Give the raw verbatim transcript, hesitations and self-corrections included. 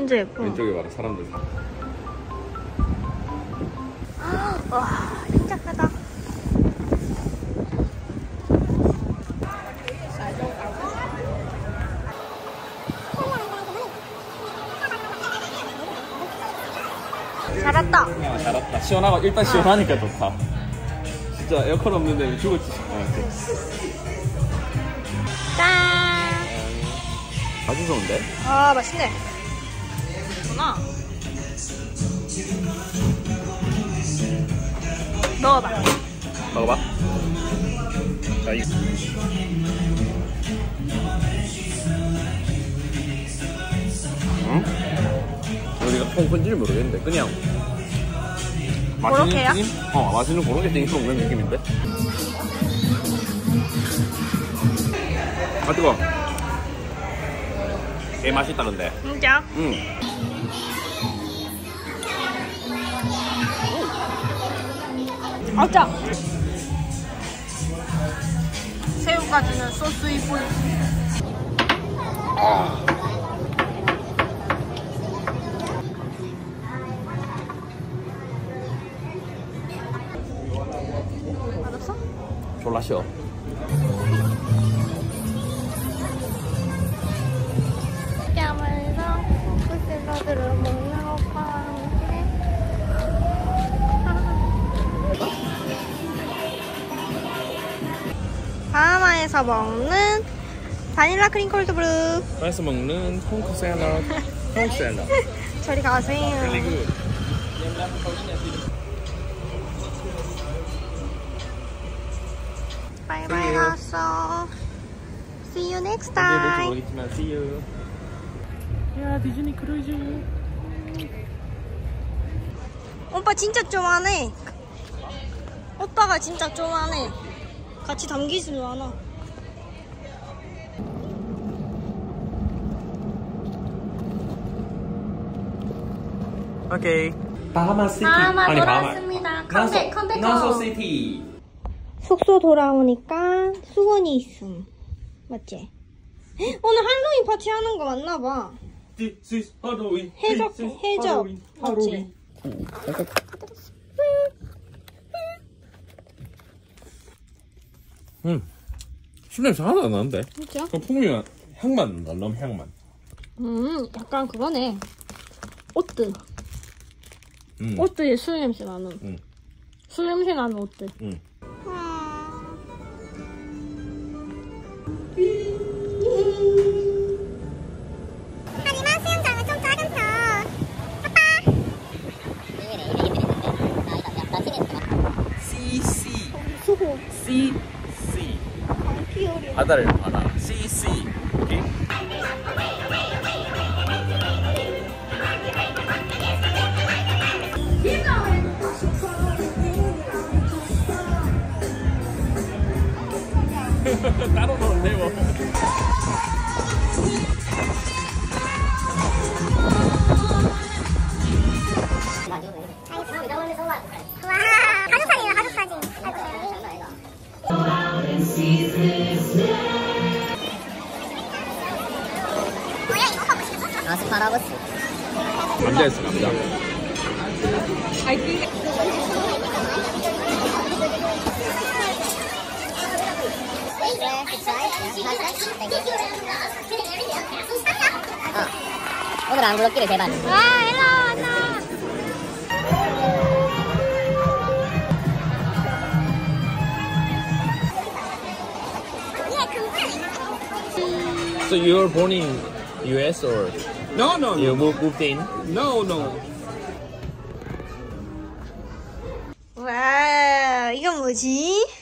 진짜 예뻐. 왼쪽에 봐라 사람들. 와 진짜 크다. 잘 왔다. 아, 잘 왔다. 시원하고 일단 시원하니까 좋다. 진짜 에어컨 없는데 죽었지. 짠. 아주 좋은데? 아 맛있네. 구나. 먹어봐. 먹어봐. 자, 이. 응? 우리가 콩건지를 모르겠는데 그냥 맛있는 고로케야? 튀김? 어, 맛있는 고로케 튀김 먹는 느낌인데? 아 뜨거워. 개 맛있다 근데. 진짜? 응. 아 짜. 새우까지는 소스이 보이. 아. 맛없어? 졸라 쉬워. 뺨을서 포크샐러드를 먹는 오빠와 함께 바하마에서 먹는 바닐라 크림 콜드브루. 그래서 먹는 콩크 샐러드. 콩크 샐러드. 저리 가세요. Really good. 바이바이 갔어. See you next time. 모르겠지만 see you. 야 디즈니 크루즈. 오빠 진짜 좋아하네. 오빠가 진짜 좋아하네. 같이 담기지도 않아. 오케이. 바하마 시티. 바하마 아니, 돌아왔습니다. 컴백, 컴백 홈. 나소 시티. 숙소 돌아오니까 수건이 있음. 맞지? 오늘 할로윈 파티 하는 거 맞나봐. This is Halloween. 해적, This is 해적. Halloween. 맞지? 음. 술냄새 하나도 안 나는데? 진짜? 그럼 풍미는 향만 난다. 너무 향만. 음, 약간 그거네. 오뜨. 음. 오뜨에 술 냄새 나는. 음. 술 냄새 나는 오뜨. 음. 하지만 수영장은 좀 작은 편. 씨씨. 수호. 씨씨. 피어리. 바다를 봐라. 씨씨. 오케이? 따로 넣었네 뭐. 와, 가족 사진이야, 가족 사진. 뭐야, 이거 먹고 싶어? 아스파라거스. 감자였어, 감자. 어. 오늘 안 굴렀기를 대박. 와, 일로 왔나. So you were born in U S or No, no, you no, moved, moved in? no, no. 와, 이건 뭐지?